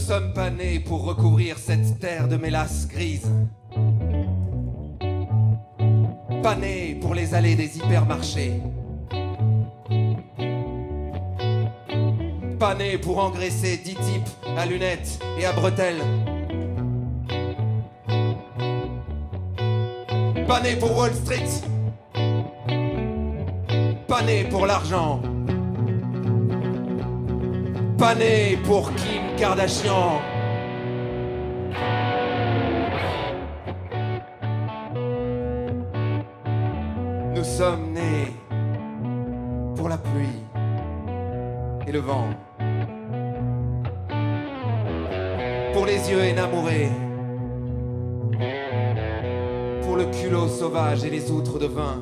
sommes pas nés pour recouvrir cette terre de mélasse grise. Pas nés pour les allées des hypermarchés. Pas nés pour engraisser 10 types à lunettes et à bretelles. Pas nés pour Wall Street. Pas nés pour l'argent. Pas nés pour Kim Kardashian. Nous sommes nés pour la pluie et le vent, pour les yeux énamourés, pour le culot sauvage et les outres de vin.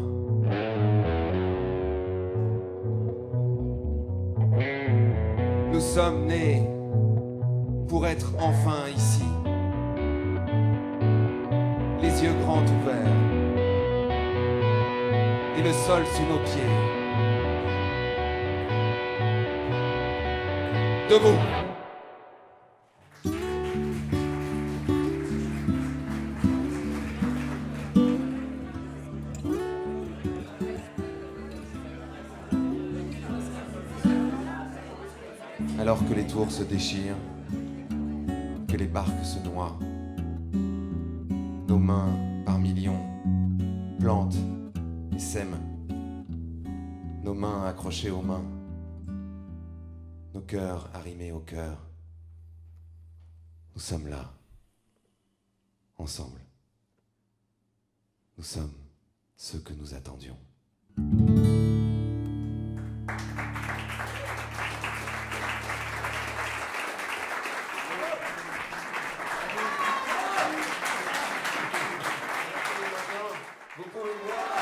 Nous sommes nés pour être enfin ici, les yeux grands ouverts et le sol sous nos pieds. Debout. Alors que les tours se déchirent, que les barques se noient, nos mains par millions plantent et sèment, nos mains accrochées aux mains, nos cœurs arrimés au cœur. Nous sommes là, ensemble. Nous sommes ceux que nous attendions. Vous pouvez voir.